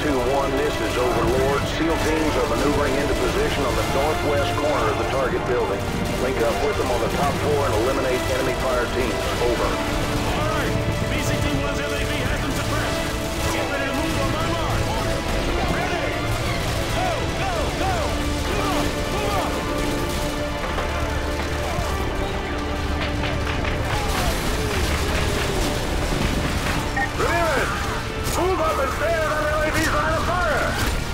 2-1, this is Overlord. SEAL teams are maneuvering into position on the northwest corner of the target building. Link up with them on the top floor and eliminate enemy fire teams. Over. All right. BCT-1's LAV has them suppressed. Get ready to move on my mark. Ready. Go, go, go. Move up, move up. Ramirez, move up and stay on our LAV's line of fire.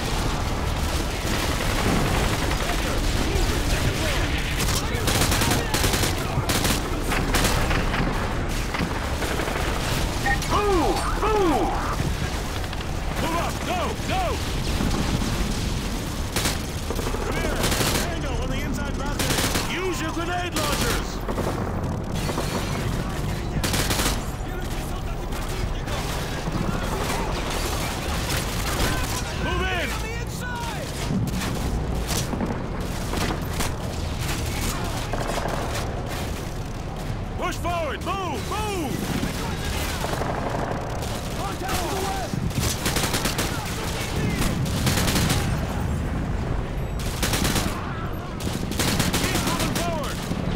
Move! Move! Move up, go, go. Ramirez, Tango on the inside balcony. Use your grenade launchers. Push forward! Move! Move! Contact to the west! Keep moving forward!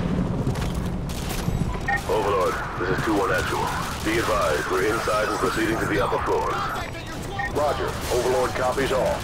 Overlord, this is 2-1 actual. Be advised, we're inside and proceeding to the upper floors. Roger. Overlord copies all.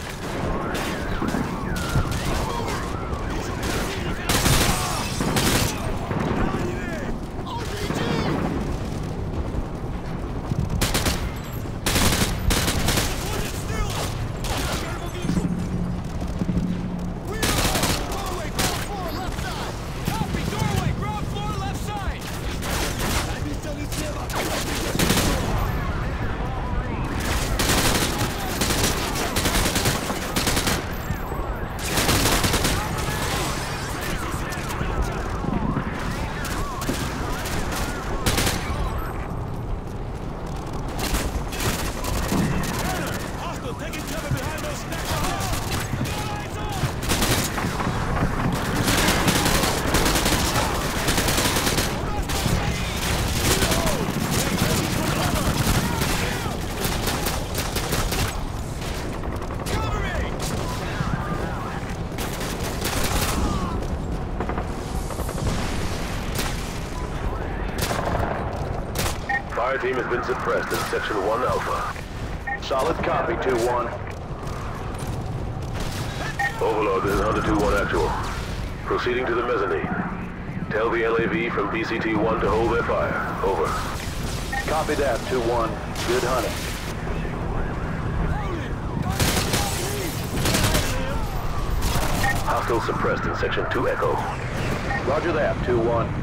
Taking cover behind those stacks of lights on! Cover me! Fire team has been suppressed in Section 1 Alpha. Solid copy, 2-1. Overlord, this is Hunter 2-1 actual. Proceeding to the mezzanine. Tell the LAV from BCT-1 to hold their fire. Over. Copy that, 2-1. Good hunting. Hostile suppressed in Section 2 Echo. Roger that, 2-1.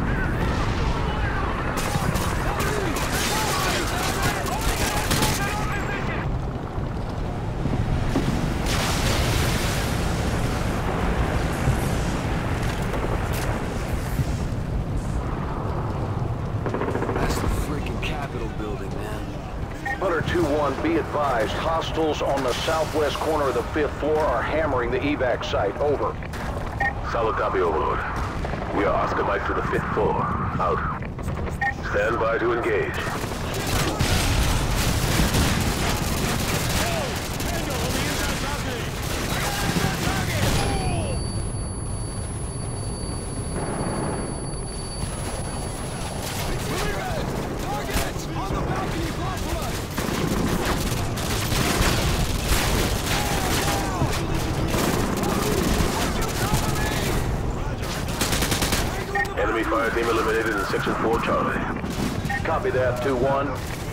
Building, man. Hunter 2-1, be advised, hostiles on the southwest corner of the 5th floor are hammering the evac site. Over. Solid copy, Overlord. We are Oscar Mike to the 5th floor. Out. Stand by to engage. Tango on the inside balcony! Target! On the balcony, block for us! Enemy fire team eliminated in Section 4 Charlie. Copy that, 2-1.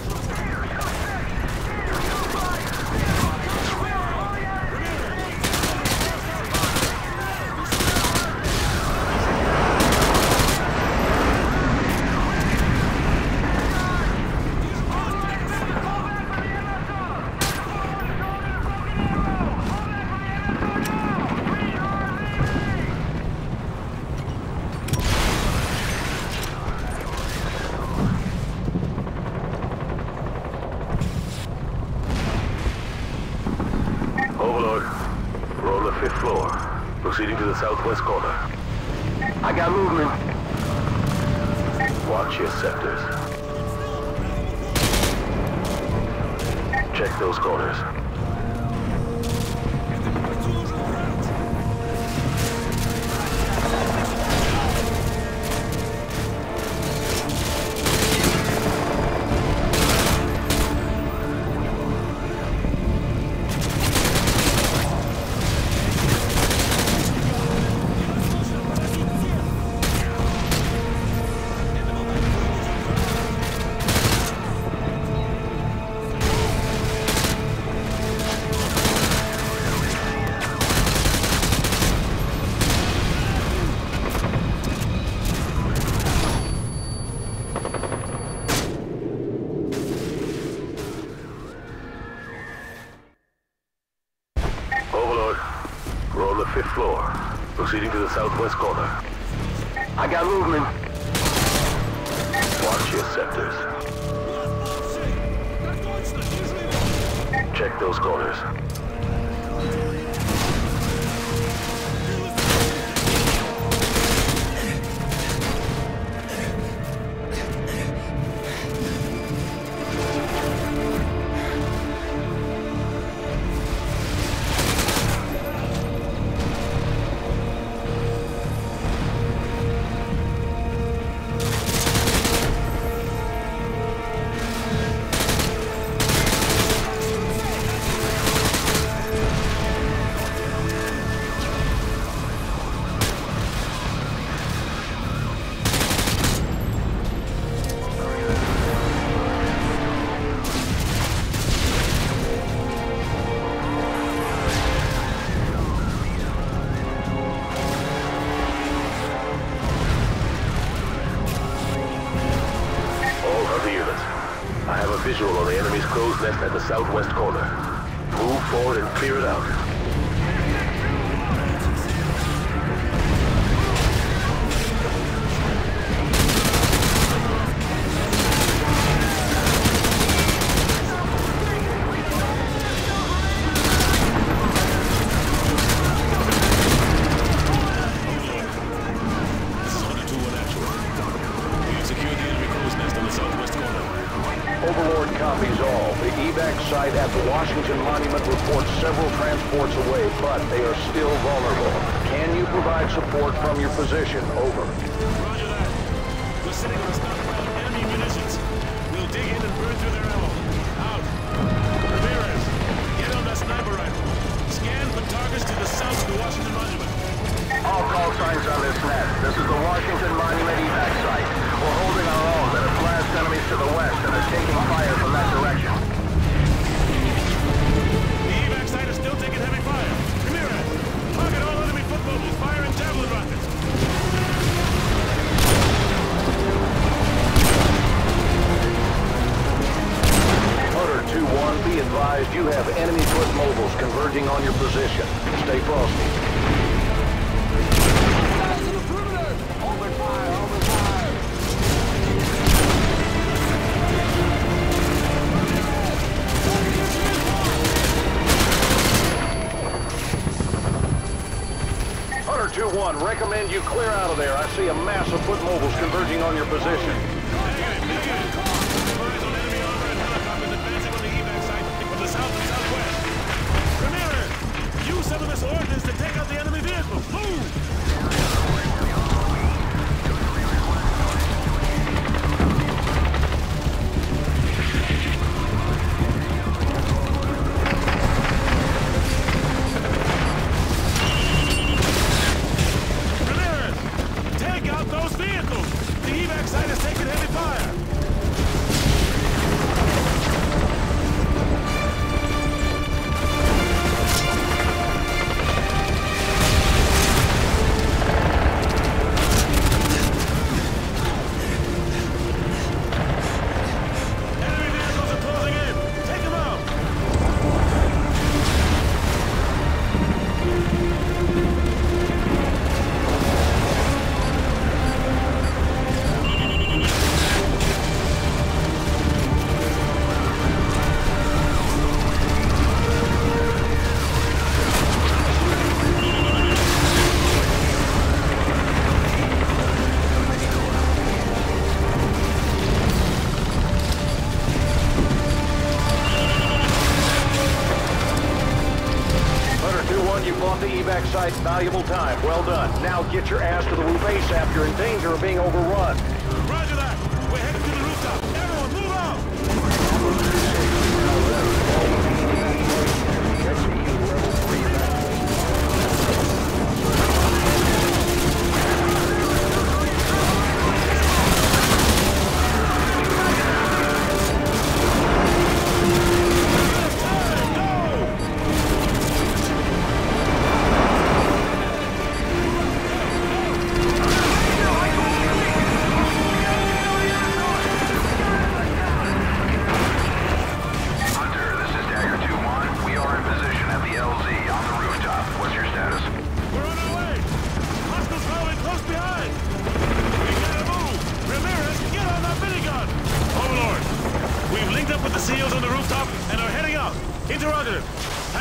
Overlord, we're on the 5th floor. Proceeding to the southwest corner. I got movement. Watch your sectors. Check those corners. the 5th floor. Proceeding to the southwest corner. I got movement. Watch your sectors. Check those corners. I have a visual on the enemy's crow's nest at the southwest corner. Move forward and clear it out. Overlord copies all. The evac site at the Washington Monument reports several transports away, but they are still vulnerable. Can you provide support from your position? Over. Roger that. We're sitting on a stockpile of enemy munitions. We'll dig in and burn through their ammo. Out. Ramirez, get on that sniper rifle. Scan for targets to the south of the Washington Monument. All call signs on this net. This is the Washington Monument evac site. We're holding our own, but have flashed enemies to the west and are taking fire from that direction. The evac site is still taking heavy fire. Ramirez, target all enemy foot mobiles, firing javelin rockets. Hunter 2-1, be advised you have enemy foot mobiles converging on your position. Stay frosty. Hunter 2-1, recommend you clear out of there. I see a mass of foot mobiles converging on your position. Negative. Eyes on enemy armor and helicopters advancing on the evac site from the south and southwest. Ramirez, use some of this ordnance to take out the enemy vehicles. Move! The evac site, valuable time. Well done. Now get your ass to the roof ASAP. You're in danger of being overrun. Roger that. We're headed to the rooftop. Everyone, move out!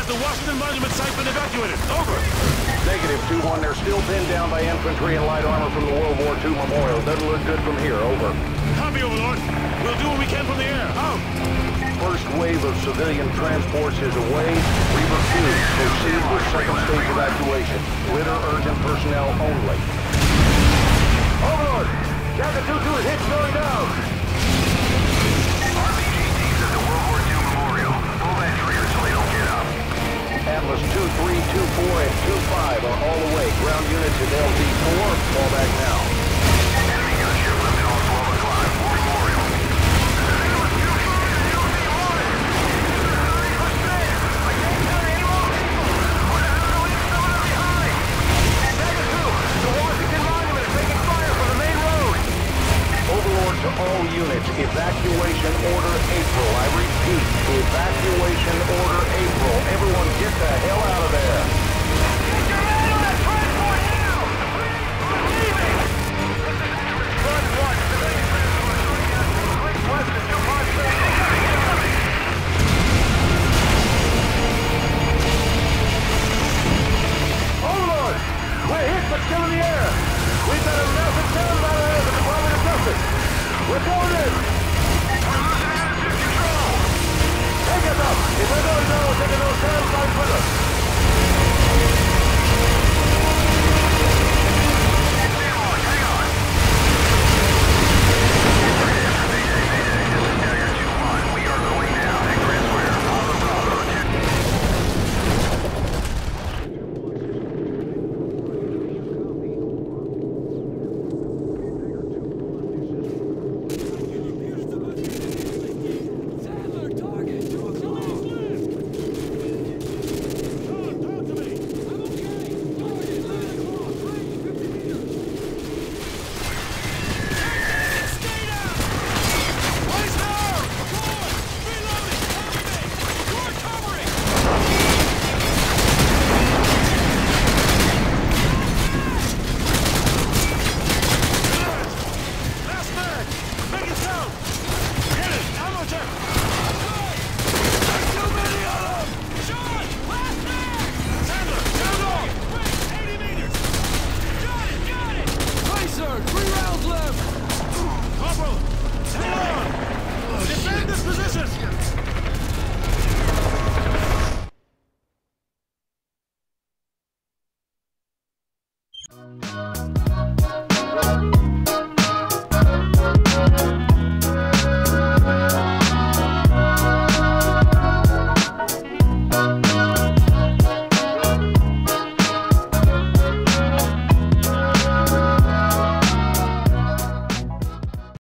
Has the Washington Monument site been evacuated? Over. Negative, 2-1. They're still pinned down by infantry and light armor from the World War II memorial. Doesn't look good from here. Over. Copy, Overlord. We'll do what we can from the air. Out. First wave of civilian transports is away. Reaver 2, proceed with second stage evacuation. Ritter urgent personnel only. Overlord! Jacket 2-2 is hit going down. RPGT's at the World War II memorial. Full entry so they don't get up. Atlas 2-3, 2-4, and 2-5 are all away. Ground units at LZ-4, fall back now. Enemy gunship left at all 12 o'clock. War memorial. Overlord to all units, evacuation order April. I repeat, evacuation order April. Everyone get the hell out of there. Get your men on that transport now! We're leaving! Front 1, civilian transport shooting at Quick West is 257. Overlord! We're hit but still in the air. We've got a massive sound right ahead of the Department of Justice. We're going in. We're losing attitude control! Take us up. If we're going down, we're taking those sound sites with us.